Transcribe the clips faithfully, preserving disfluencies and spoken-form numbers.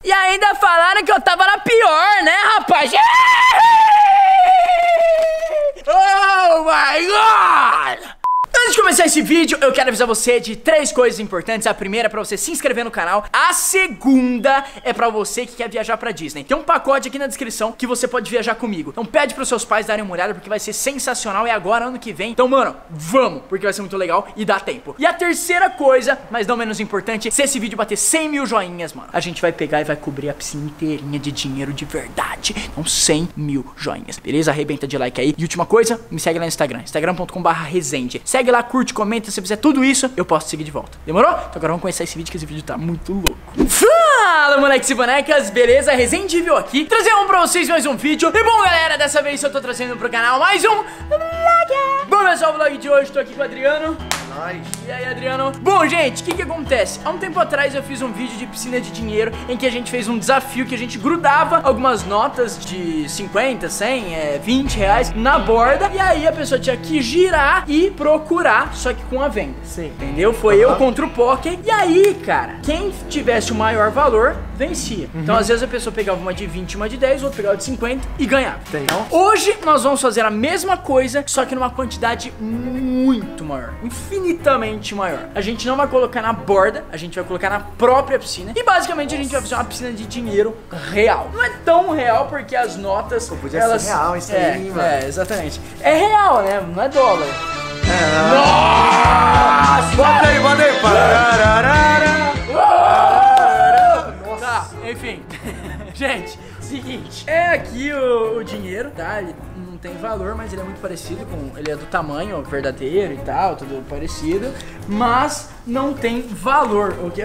E ainda falaram que eu tava na pior, né, rapaz? Oh my God! Antes de começar esse vídeo, eu quero avisar você de três coisas importantes. A primeira é pra você se inscrever no canal. A segunda é pra você que quer viajar pra Disney. Tem um pacote aqui na descrição que você pode viajar comigo. Então pede pros seus pais darem uma olhada, porque vai ser sensacional. É agora, ano que vem. Então, mano, vamos, porque vai ser muito legal e dá tempo. E a terceira coisa, mas não menos importante, se esse vídeo bater cem mil joinhas, mano, a gente vai pegar e vai cobrir a piscina inteirinha de dinheiro de verdade. Então cem mil joinhas, beleza? Arrebenta de like aí. E última coisa, me segue lá no Instagram, instagram ponto com barra resende. Segue lá, curte, comenta, se fizer tudo isso, eu posso seguir de volta. Demorou? Então agora vamos começar esse vídeo, que esse vídeo tá muito louco. Fala, moleques e bonecas, beleza? Resendível aqui, trazendo pra vocês mais um vídeo. E bom, galera, dessa vez eu tô trazendo pro canal mais um vlog. Bom, pessoal, o vlog de hoje, tô aqui com o Adriano. Nice. E aí, Adriano? Bom, gente, o que que acontece? Há um tempo atrás eu fiz um vídeo de piscina de dinheiro, em que a gente fez um desafio que a gente grudava algumas notas de cinquenta, cem, é, vinte reais na borda. E aí a pessoa tinha que girar e procurar, só que com a venda. Sim. Entendeu? Foi uhum. eu contra o Poké. E aí, cara, quem tivesse o maior valor, vencia. Uhum. Então, às vezes a pessoa pegava uma de vinte, uma de dez, o outro pegava de cinquenta e ganhava. Então, hoje nós vamos fazer a mesma coisa, só que numa quantidade muito maior, infinitamente maior. A gente não vai colocar na borda, a gente vai colocar na própria piscina. E basicamente Nossa. a gente vai fazer uma piscina de dinheiro real. Não é tão real porque as notas, Pô, podia elas... ser real isso é, aí, mano. É, exatamente. É real, né? Não é dólar. É. Nossa! Bota aí, bota aí. Tá, enfim. Gente, seguinte, é aqui o, o dinheiro, tá? Ele não tem valor, mas ele é muito parecido com... Ele é do tamanho verdadeiro e tal, tudo parecido. Mas não tem valor, ok?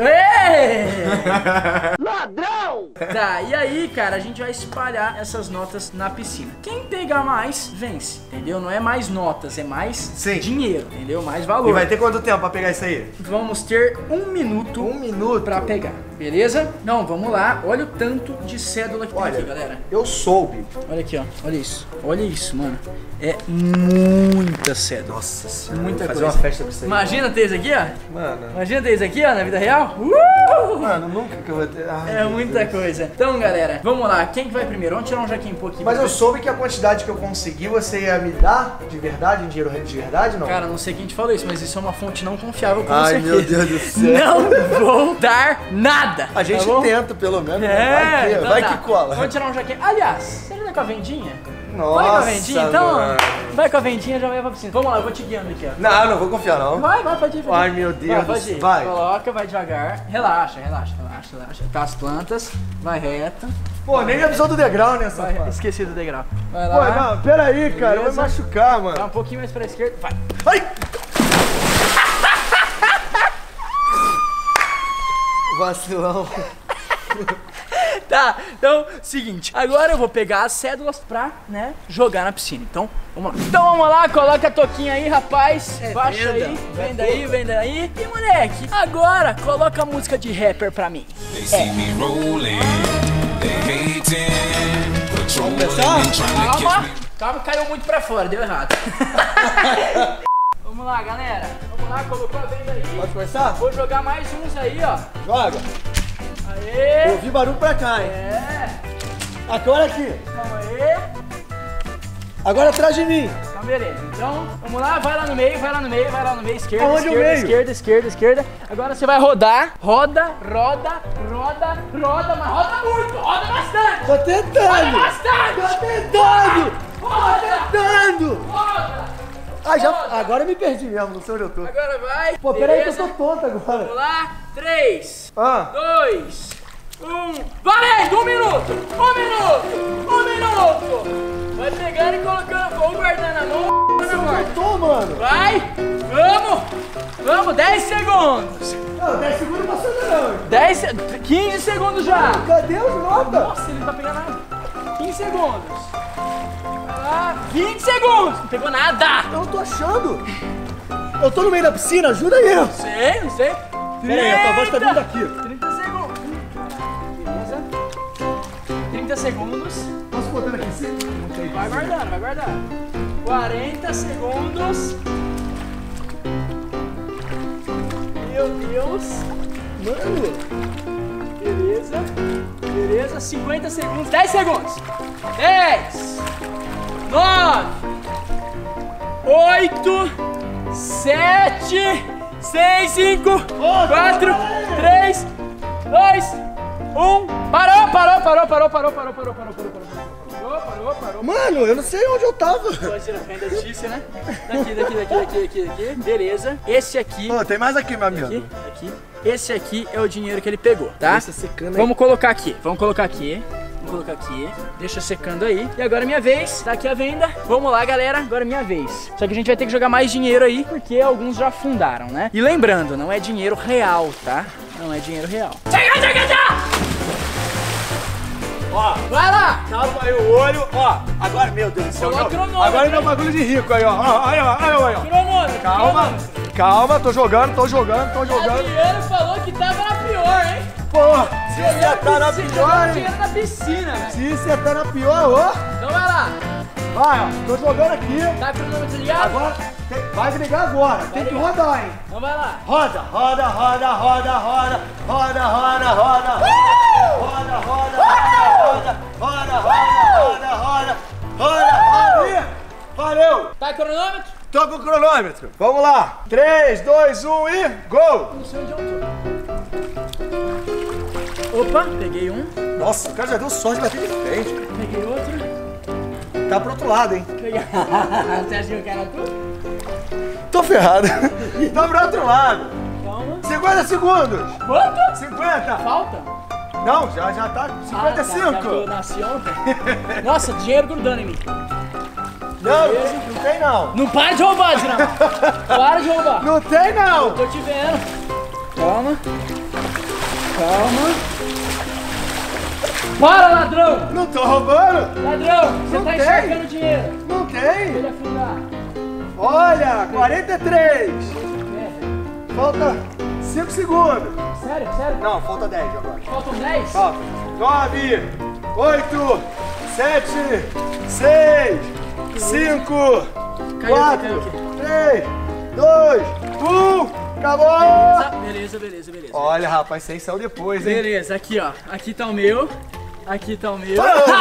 Ladrão! Tá, e aí, cara, a gente vai espalhar essas notas na piscina. Quem pegar mais, vence, entendeu? Não é mais notas, é mais Sim. dinheiro, entendeu? Mais valor. E vai ter quanto tempo pra pegar isso aí? Vamos ter um minuto Um minuto? pra pegar, beleza? Não, vamos lá. Olha o tanto de cédula que Olha, tem aqui, galera. Eu soube. Olha aqui, ó. Olha isso. Olha isso, mano. É muita cédula. Nossa senhora. Muita fazer coisa. uma festa pra isso aí. Imagina ter isso aqui, ó. Mano. Imagina ter isso aqui, ó, na vida real. Uh! Mano, nunca que eu vou ter. Ai, é muita Deus. coisa. Então, galera, vamos lá. Quem que vai primeiro? Vamos tirar um jaquim aqui. Mas eu soube que a quantidade que eu consegui, você ia me dar de verdade, em dinheiro de verdade, não? Cara, não sei quem te falou isso, mas isso é uma fonte não confiável, com Ai, certeza. meu Deus do céu. Não vou dar nada. A gente tá tenta, pelo menos. É, vai que, então vai tá. que cola. Vamos tirar um jaquim. Aliás, você já tá com a vendinha? Nossa, vai com a vendinha, então? mano. Vai com a vendinha, já vai pra piscina. Vamos lá, eu vou te guiando aqui, ó. Não, não vou confiar, não. Vai, vai, pode ir, pode ir. Ai, meu Deus. Vai, pode ir. Vai. Coloca, vai devagar. Relaxa, relaxa, relaxa, relaxa. Tá as plantas, vai reto. Pô, nem avisou do degrau nessa Vai, parte. esqueci do degrau. Vai Pô, lá. não, pera aí, cara, vai Beleza. machucar, mano. Vai um pouquinho mais pra esquerda, vai. Ai! Vacilão. Tá, então, seguinte, agora eu vou pegar as cédulas pra, né, jogar na piscina. Então, vamos lá. Então vamos lá, coloca a toquinha aí, rapaz. É, Baixa venda. aí, vem daí, vem daí. E moleque, agora coloca a música de rapper pra mim. É. Calma, calma, caiu muito pra fora, deu errado. Vamos lá, galera. Vamos lá, colocou a venda aí. Pode começar? Vou jogar mais uns aí, ó. Joga. Aê! Eu ouvi barulho pra cá, hein? É! Agora aqui. Calma aí! Agora atrás de mim. Então, beleza. Então, vamos lá, vai lá no meio, vai lá no meio, vai lá no meio, esquerda, Aonde esquerda, o meio? esquerda, esquerda, esquerda. Agora você vai rodar, roda, roda, roda, roda, mas roda muito, roda bastante! Tô tentando. Roda bastante! Tô tentando. Roda! Tô tentando. Roda! Ah, já, Roda. agora eu me perdi mesmo, não sei onde eu tô. Agora vai! Pô, peraí que eu beleza? tô tonto agora. Vamos lá, três, Ah. dois, um, valendo! Um minuto! Um minuto! Um minuto! Vai pegando e colocando, ou guardando a mão, ou na Eu guarda. tô, mano. Vai! Vamos! Vamos, dez segundos! Não, dez segundos não passou não. dez, quinze segundos já! Cadê os notas? Nossa, ele não tá pegando nada! quinze segundos! Vai lá! vinte segundos! Não pegou nada! Eu não tô achando. Eu tô no meio da piscina, ajuda aí. Não sei, não sei! Pera aí, a tua voz tá vindo aqui. trinta segundos! Beleza? trinta segundos. Posso botando aqui em cima? Vai guardando, vai guardando. quarenta segundos. Meu Deus. Mano. Beleza. cinquenta segundos. dez segundos. dez, nove, oito, sete, seis, cinco, quatro, três, dois, um. Parou, parou, parou, parou, parou, parou, parou, parou, parou, parou. Parou, parou, parou. Mano, eu não sei onde eu tava. Pode tirar a frente da Tícia, né? Daqui, daqui, daqui, daqui, daqui, daqui. Beleza. Esse aqui. Pô, tem mais aqui, meu amigo. Aqui, aqui. Esse aqui é o dinheiro que ele pegou, tá? Deixa secando aí. Vamos colocar aqui. Vamos colocar aqui. Vamos colocar aqui. Deixa secando aí. E agora é minha vez. Tá aqui a venda. Vamos lá, galera. Agora é minha vez. Só que a gente vai ter que jogar mais dinheiro aí, porque alguns já afundaram, né? E lembrando, não é dinheiro real, tá? Não é dinheiro real. Chega, chega, chega! Ó, vai lá! calma aí o olho, ó. Agora, meu Deus do céu. Coloca o cronômetro, agora é meu hein? bagulho de rico aí, ó. Ó, aí, ó, aí, ó, aí, ó. Cronômetro, Calma, cronômetro. calma, tô jogando, tô jogando, tô jogando. Adriano falou que tava na pior, hein? Pô, se você tá na Você pior, jogou hein? dinheiro na piscina, velho. Se você tá na pior, ó. Então vai lá. Vai, ó, tô jogando aqui. Tá com o cronômetro ligado? Agora, tem, vai ligar agora. Tem que rodar, hein? Então vai lá. Roda, roda, roda, roda, roda, roda, roda, roda. Uh! Roda, roda, roda, roda, roda, roda, roda, roda, roda. Ih, valeu. Tá com o cronômetro? Tô com o cronômetro. Vamos lá. três, dois, um e gol. Não sei onde eu tô. Opa, peguei um. Nossa, o cara já deu sorte de bater de frente. Peguei outro. Tá pro outro lado, hein? Peguei. Você achou que era tu? Tô ferrado. Tá pro outro lado. Calma. cinquenta segundos. Quanto? cinquenta. Falta? Não, já, já tá cinquenta e cinco. Ah, tá, eu nasci ontem. Nossa, dinheiro grudando em mim. Não, não tem não. Não para de roubar, Dinamo. Para de roubar. Não tem não. Tô te vendo. Calma. Calma. Para, ladrão! Não tô roubando. Ladrão, você Não tá tem. encharcando dinheiro. Não tem. Ele afundar. Olha, quarenta e três. É. Falta cinco segundos. Sério, sério? Não, falta dez agora. Faltam dez? Falta nove, oito, sete, seis, cinco, Caiu quatro, aqui, caiu três, dois, um. Acabou! Beleza, beleza, beleza. Olha, rapaz, vocês são depois, hein? Beleza, aqui ó. Aqui tá o meu. Aqui tá o meu.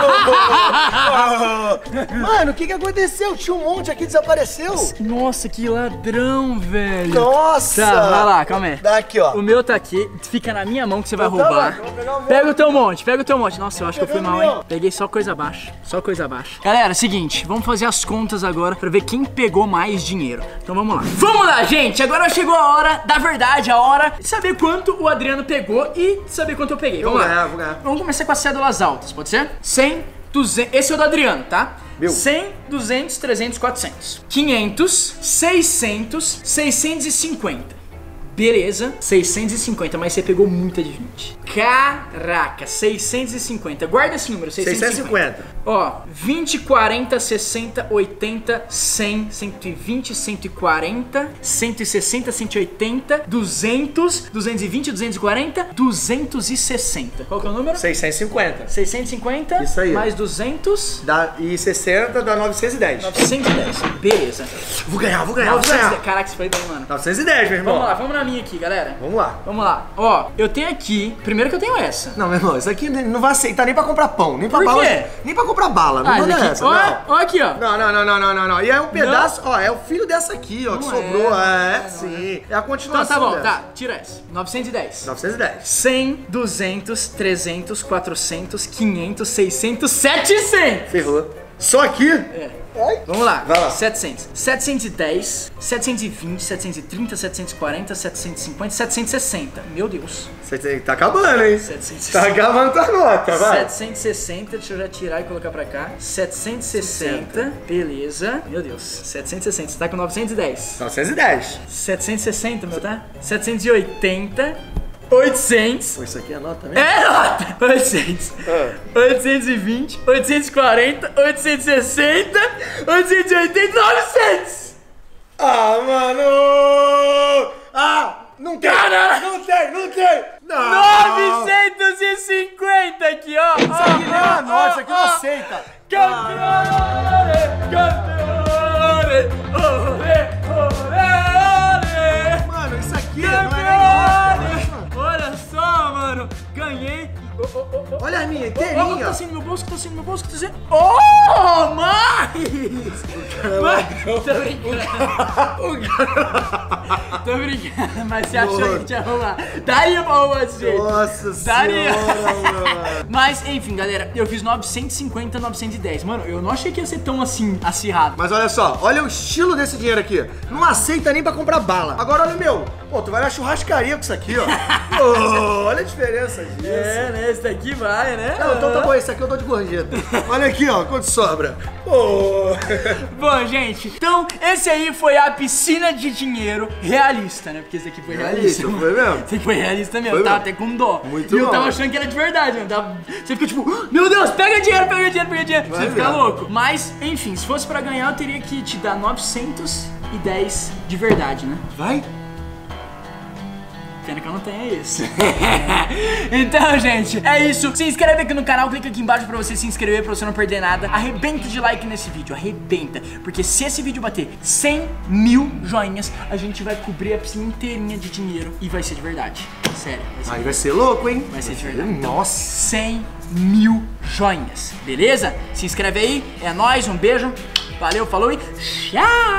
Mano, o que que aconteceu? Tinha um monte aqui, desapareceu. Nossa, que ladrão, velho. Nossa! Tá, vai lá, calma aí. Dá aqui, ó. O meu tá aqui, fica na minha mão que você vai Então, roubar. vai, vou pegar o meu. Pega o teu monte, pega o teu monte. Nossa, eu acho que eu fui Pegando mal, o hein? meu. Peguei só coisa baixa, só coisa baixa. Galera, seguinte, vamos fazer as contas agora pra ver quem pegou mais dinheiro. Então vamos lá. Vamos lá, gente. Agora chegou a hora da verdade, a hora de saber quanto o Adriano pegou e saber quanto eu peguei. Vamos Vou lá. ganhar, vou ganhar. Vamos começar com as cédulas altas, pode ser? cem, duzentos, esse é o do Adriano, tá? Meu. cem, duzentos, trezentos, quatrocentos. quinhentos, seiscentos, seiscentos e cinquenta. Beleza, seiscentos e cinquenta, mas você pegou muita de vinte. Caraca, seiscentos e cinquenta. Guarda esse número, seiscentos e cinquenta. Ó, vinte, quarenta, sessenta, oitenta, cem, cento e vinte, cento e quarenta, cento e sessenta, cento e oitenta, duzentos, duzentos e vinte, duzentos e quarenta, duzentos e sessenta. Qual que é o número? seiscentos e cinquenta. seiscentos e cinquenta. Isso aí. Mais duzentos. Dá, e sessenta dá novecentos e dez. novecentos e dez. Beleza. Vou ganhar, vou ganhar, vou novecentos e dez. ganhar. Caraca, isso foi bem, mano. novecentos e dez, meu irmão. Vamos lá, vamos na minha aqui, galera. Vamos lá. Vamos lá. Ó, eu tenho aqui. Primeiro que eu tenho essa. Não, meu irmão, isso aqui não vai aceitar nem pra comprar pão, nem pra Por bala. quê? Nem pra comprar bala. Não Ah, manda esse aqui. essa, Ó, não. ó aqui, ó. Não, não, não, não, não, não, não. E é um pedaço, ó, é o filho dessa aqui, ó, que Não sobrou. é, É, não é, sim. É. a Então continuação tá bom, dessa. tá. Tira essa. novecentos e dez. novecentos e dez. cem, duzentos, trezentos, quatrocentos, quinhentos, seiscentos, setecentos. Ferrou. Só aqui? É. Ai. Vamos lá. Vai lá. setecentos. setecentos e dez, setecentos e vinte, setecentos e trinta, setecentos e quarenta, setecentos e cinquenta, setecentos e sessenta. Meu Deus. Você tá acabando, hein? setecentos e Tá sessenta. acabando tua nota, vai. setecentos e sessenta, deixa eu já tirar e colocar pra cá. setecentos e sessenta, beleza. Meu Deus, setecentos e sessenta, você tá com novecentos e dez. novecentos e dez. setecentos e sessenta, meu, tá? setecentos e oitenta, oitocentos. Pô, isso aqui é nota mesmo? É nota! oitocentos. Ah. oitocentos e vinte, oitocentos e quarenta, oitocentos e sessenta, oitocentos e oitenta, novecentos. Ah, mano! Ah! Não tem! Caralho! Não tem, não tem! Não! novecentos e cinquenta aqui, ó. Isso aqui nem é uma nota, isso aqui não aceita! Campeone, campeone, ore, ore, ore. Mano, isso aqui não é nem nota! Olha só, mano, ganhei. Oh, oh, oh, oh. Olha as minha, Olha o inteirinha. que tá saindo no meu bolso, que tá saindo no meu bolso, que tá saindo... Oh, mais! Mas, tô brincando. Tô brincando, mas você achou que tinha arrumar. Daria pra arrumar desse jeito. Nossa Daria. senhora, mano. Mas, enfim, galera, eu fiz novecentos e cinquenta, novecentos e dez. Mano, eu não achei que ia ser tão assim, acirrado. Mas olha só, olha o estilo desse dinheiro aqui. Não aceita nem pra comprar bala. Agora olha o meu. Pô, tu vai na churrascaria com isso aqui, ó. Pô, olha a diferença disso. É, né? Esse daqui vai, né? Não, então tá bom, esse aqui eu dou de gorjeta. Olha aqui, ó, quanto sobra. Pô. Bom, gente, então esse aí foi a piscina de dinheiro realista, né? Porque esse aqui foi realista. Realista, foi mesmo? Esse aqui foi realista mesmo, Foi eu tava mesmo? até com dó. Muito E eu bom. tava achando que era de verdade, mano. Tava... Você fica tipo, meu Deus, pega dinheiro, pega dinheiro, pega dinheiro. Vai Você fica mesmo. louco. Mas, enfim, se fosse pra ganhar, eu teria que te dar novecentos e dez de verdade, né? Vai? Pena que eu não tenho isso. Então, gente, é isso. Se inscreve aqui no canal, clica aqui embaixo pra você se inscrever, pra você não perder nada. Arrebenta de like nesse vídeo, arrebenta. Porque se esse vídeo bater cem mil joinhas, a gente vai cobrir a piscina inteirinha de dinheiro e vai ser de verdade. Sério. Vai ser, Aí vai ser louco, hein? vai ser de verdade. Então, Nossa. cem mil joinhas, beleza? Se inscreve aí, é nóis, um beijo. Valeu, falou e tchau!